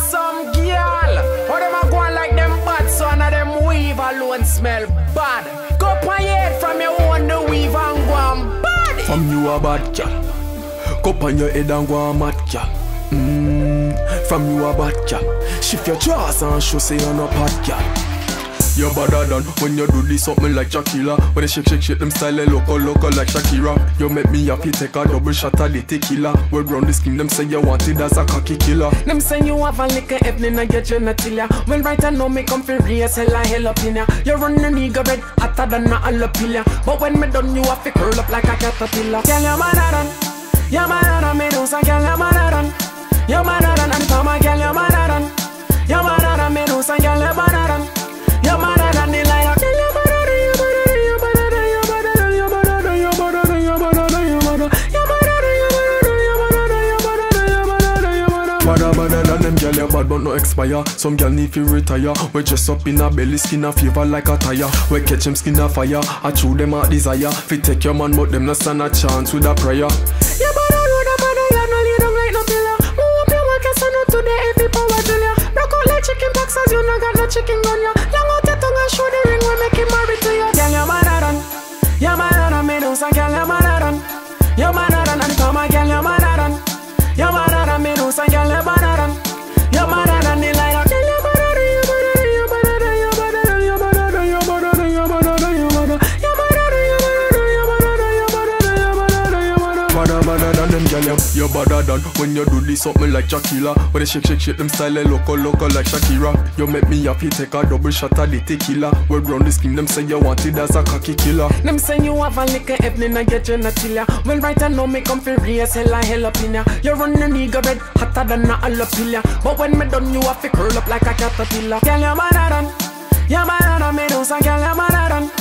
some girl. Or them a go on like them bad, so none of them weave alone smell bad. Go up on your head from your own the weave and go on bad. From you a bad girl. Go up on your head and go on mad girl. From you a bad girl. Shift your jaws and show say you're not bad girl. You're better than when you do this something like Shakira. When they shake them style local like Shakira. You make me happy, take a double shot of the tequila. We round the scheme, them say you want it as a cocky killer. Them say you have a liquor evening and get your nutilla. Well right I know me come for real, hell up in ya. You run the nigga red, hotter than a jalapilla. But when me done you have to curl up like a caterpillar. Girl you madder than, you madder than me do some. Girl you madder than, you madder than. And come on girl you madder than, you madder than me do some. Girl you madder than. You're madder than the light. You're madder than, you're madder than, you're madder than, you're madder than, you're madder than, you're madder than, you're madder than, you're madder than, you're madder than, you're madder than, you're madder than. Madder than them girl you bad but no expire. Some girl need to retire. We dress up in a belly skin a fever like a tire. We catch them skin a fire. I chew them a desire. Fi take your man but them no stand a chance with a prayer. You better know the mother you no lead them like no pillar. Move up your work and send out today every power drill ya. Broke out like chicken pox as you no got no chicken gun ya. Show the ring we make him married to you. Girl, you're madder than, you're madder than me do some. Girl, you're madder than, you're madder than. And come on, girl, you're madder than, you're madder than me do some. Girl, you're madder than, you're madder than the light. Girl, you're madder than, you're madder than, you're madder than, you're madder than, you're madder than, you're madder than, you're madder than, you're madder than, Madder than them girl you're better than when you do this something like Shakira. When they shake them style local like Shakira. You make me happy, take a double shot of the tequila. We round the scheme, them say you want it as a cocky killer. Them say you have a liquor evening and get your nutilla. Well right I know me come for real, hell up in ya. You run the nigga red, hotter than a jalapilla. But when me done you have to curl up like a caterpillar. Girl you madder than, you madder than me do some. Girl you madder than,